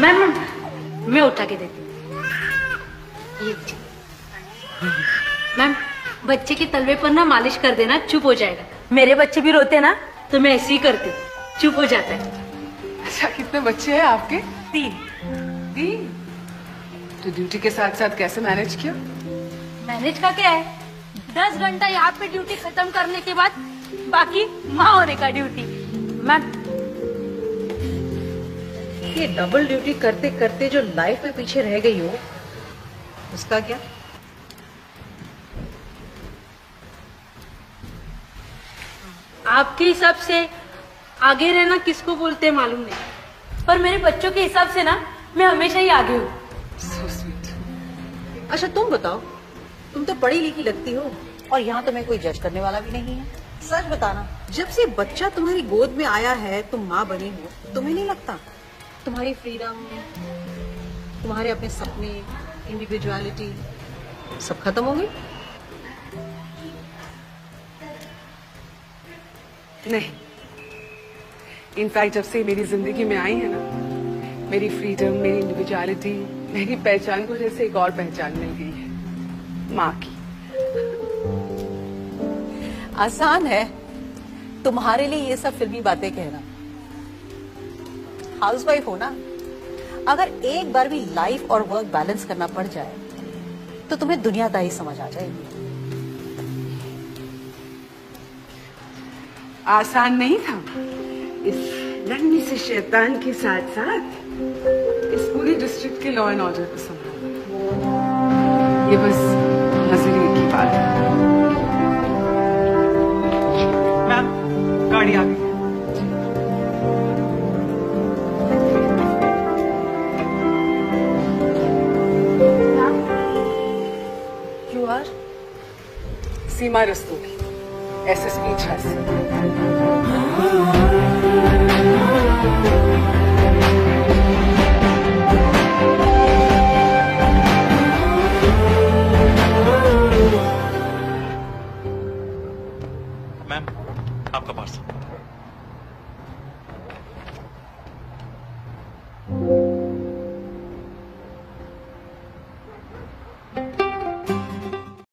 Ma'am मैं उठा के देती हूँ। ये लीजिए। मैम बच्चे के तलवे पर ना मालिश कर देना, चुप हो जाएगा। मेरे बच्चे भी रोते ना तो मैं ऐसे ही करती हूँ, चुप हो जाता है। अच्छा, कितने बच्चे हैं आपके? 3। 3? तो ड्यूटी के साथ साथ कैसे मैनेज किया? मैनेज का क्या है, 10 घंटा यहाँ पे ड्यूटी खत्म करने के बाद बाकी माँ होने का ड्यूटी। मैम ये डबल ड्यूटी करते करते जो लाइफ में पीछे रह गई हो, उसका क्या? आपके हिसाब से आगे रहना किसको बोलते हैं मालूम नहीं, पर मेरे बच्चों के हिसाब से ना मैं हमेशा ही आगे हूँ। So sweet. अच्छा तुम बताओ, तुम तो पढ़ी लिखी लगती हो और यहाँ तुम्हें कोई जज करने वाला भी नहीं है। सच बताना, जब से बच्चा तुम्हारी गोद में आया है, तुम माँ बनी हो, तुम्हें नहीं लगता तुम्हारी फ्रीडम, तुम्हारे अपने सपने, इंडिविजुअलिटी सब खत्म हो गई? नहीं, इनफैक्ट जब से मेरी जिंदगी में आई है ना, मेरी फ्रीडम, मेरी इंडिविजुअलिटी, मेरी पहचान को जैसे एक और पहचान मिल गई है, माँ की। आसान है तुम्हारे लिए ये सब फिल्मी बातें कहना। हाउसवाइफ हो ना, अगर एक बार भी लाइफ और वर्क बैलेंस करना पड़ जाए तो तुम्हें दुनियादारी समझ आ जाएगी। आसान नहीं था इस नन्ही से शैतान के साथ साथ इस पूरे डिस्ट्रिक्ट के लॉ एंड ऑर्डर को संभालना। ये बस नजरिए की बात है। मैम गाड़ी आ गई। You are? Seema Rastogi, SSP Jhansi. Ma'am आपका पार्सल।